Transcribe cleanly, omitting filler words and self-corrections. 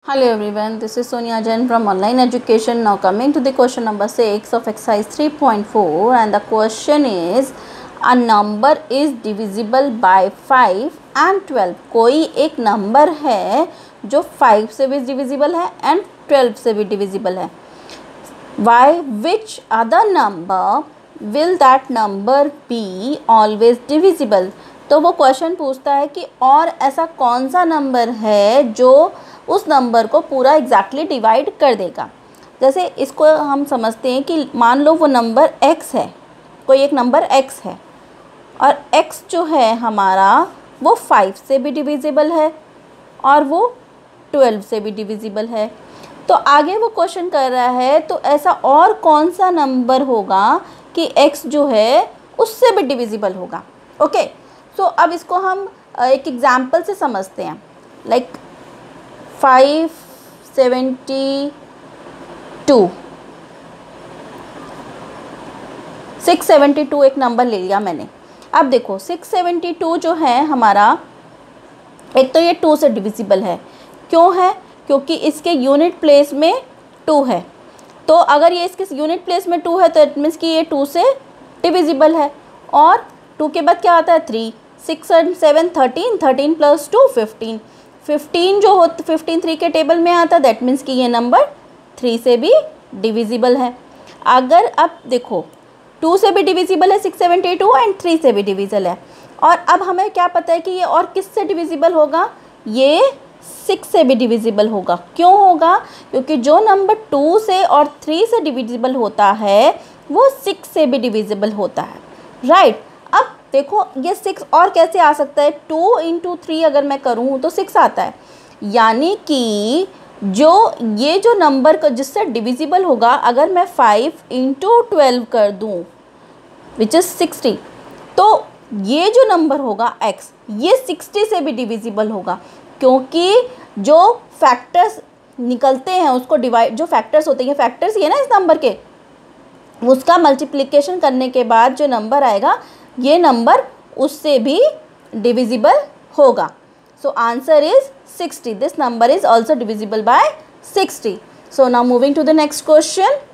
Hello everyone, this is Sonia Jain from Online Education. Now coming to the question number 6 of exercise 3.4, and the question is a number is divisible by 5 and 12. कोई एक number है जो 5 से भी divisible है and 12 से भी divisible है. By which other number will that number be always divisible? तो वो क्वेश्चन पूछता है कि और ऐसा कौन सा नंबर है जो उस नंबर को पूरा एग्जैक्टली डिवाइड कर देगा. जैसे इसको हम समझते हैं कि मान लो वो नंबर x है, कोई एक नंबर x है और x जो है हमारा वो 5 से भी डिविजिबल है और वो 12 से भी डिविजिबल है. तो आगे वो क्वेश्चन कर रहा है तो ऐसा और कौन सा नंबर होगा कि x जो है उससे भी डिविजिबल होगा. ओके, सो अब इसको हम एक एग्जाम्पल से समझते हैं. लाइक 672 एक नंबर ले लिया मैंने. अब देखो 672 जो है हमारा, एक तो ये 2 से डिविजिबल है. क्यों है? क्योंकि इसके यूनिट प्लेस में 2 है. तो अगर ये इसके यूनिट प्लेस में 2 है तो इट मीन्स कि ये 2 से डिविजिबल है. और 2 के बाद क्या आता है 3, 6 और 7 13, 13 प्लस 2 15. 15 जो हो 15 3 के टेबल में आता है, दैट मीन्स कि ये नंबर 3 से भी डिविजिबल है. अगर अब देखो 2 से भी डिविजिबल है 672 एंड 3 से भी डिविजिबल है. और अब हमें क्या पता है कि ये और किस से डिविजिबल होगा? ये 6 से भी डिविजिबल होगा. क्यों होगा? क्योंकि जो नंबर 2 से और 3 से डिविजिबल होता है वो 6 से भी डिविजिबल होता है. राइट. अब देखो ये 6 और कैसे आ सकता है? 2 इंटू 3 अगर मैं करूँ तो 6 आता है. यानी कि ये जो नंबर का जिससे डिविजिबल होगा, अगर मैं 5 इंटू 12 कर दूँ विच इज़ 60, तो ये जो नंबर होगा x, ये 60 से भी डिविजिबल होगा. क्योंकि जो फैक्टर्स निकलते हैं उसको डिवाइड, जो फैक्टर्स होते हैं, फैक्टर्स ये ना इस नंबर के, उसका मल्टीप्लिकेशन करने के बाद जो नंबर आएगा ये नंबर उससे भी डिविजिबल होगा. So answer is 60. This number is also divisible by 60. So now moving to the next question.